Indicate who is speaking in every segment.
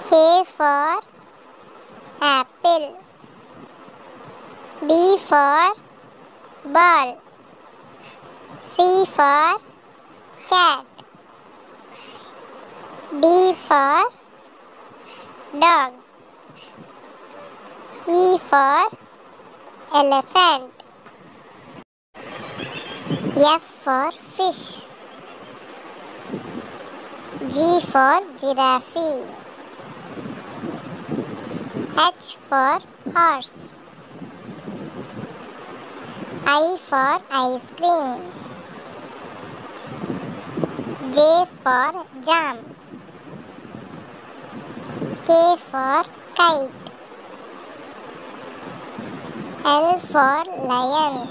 Speaker 1: A for apple. B for ball. C for cat. D for dog. E for elephant. F for fish. G for giraffe. H for horse. I for ice cream. J for jam. K for kite. L for lion.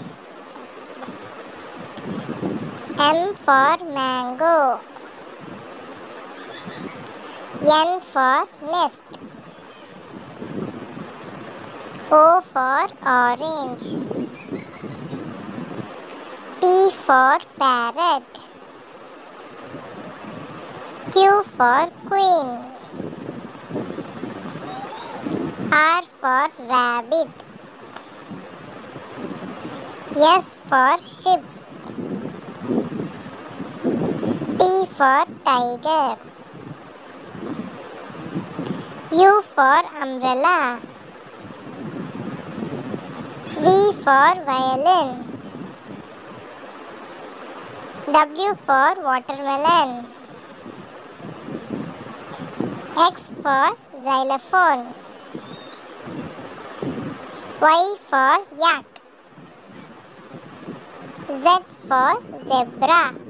Speaker 1: M for mango. N for nest. O for orange. P for parrot. Q for queen. R for rabbit. S for ship. T for tiger. U for umbrella. V for violin. W for watermelon. X for xylophone. Y for yak. Z for zebra.